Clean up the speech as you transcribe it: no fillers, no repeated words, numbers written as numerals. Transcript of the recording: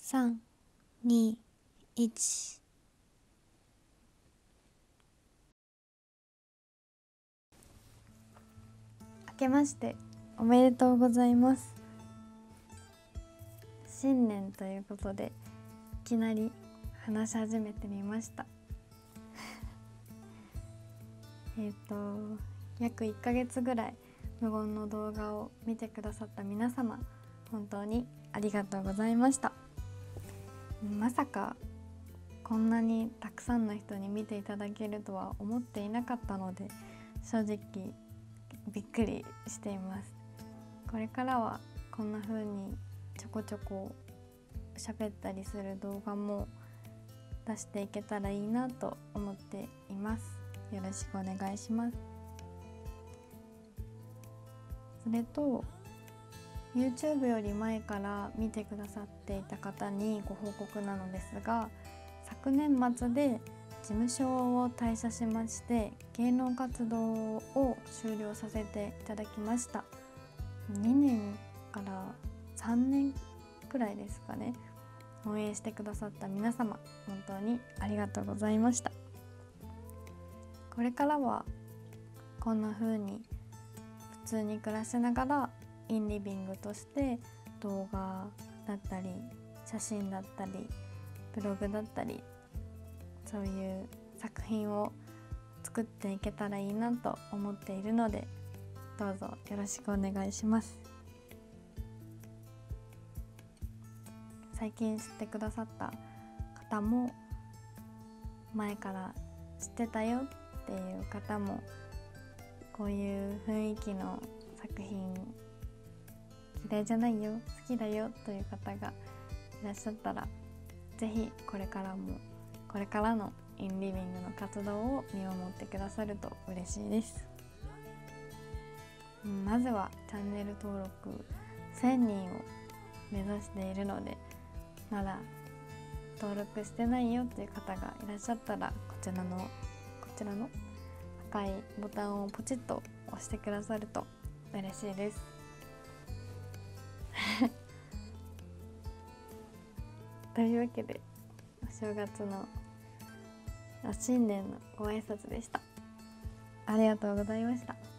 3、2、1。明けましておめでとうございます。新年ということでいきなり話し始めてみました約1ヶ月ぐらい無言の動画を見てくださった皆様、本当にありがとうございました。まさかこんなにたくさんの人に見ていただけるとは思っていなかったので、正直びっくりしています。これからはこんな風にちょこちょこ喋ったりする動画も出していけたらいいなと思っています。よろしくお願いします。それと YouTube より前から見てくださっていた方にご報告なのですが、昨年末で事務所を退社しまして芸能活動を終了させていただきました。2年から3年くらいですかね。応援してくださった皆様、本当にありがとうございました。これからはこんな風に普通に暮らしながらインリビングとして動画だったり写真だったりブログだったり、そういう作品を作っていけたらいいなと思っているので、どうぞよろしくお願いします。最近知ってくださった方も、前から知ってたよっていう方も、こういう雰囲気の作品嫌いじゃないよ、好きだよという方がいらっしゃったら、ぜひこれからのインリビングの活動を見守ってくださると嬉しいです。まずはチャンネル登録1000人を目指しているので、まだ登録してないよっていう方がいらっしゃったら、こちらの赤いボタンをポチッと押してくださると嬉しいですというわけで、お正月の新年のご挨拶でした。ありがとうございました。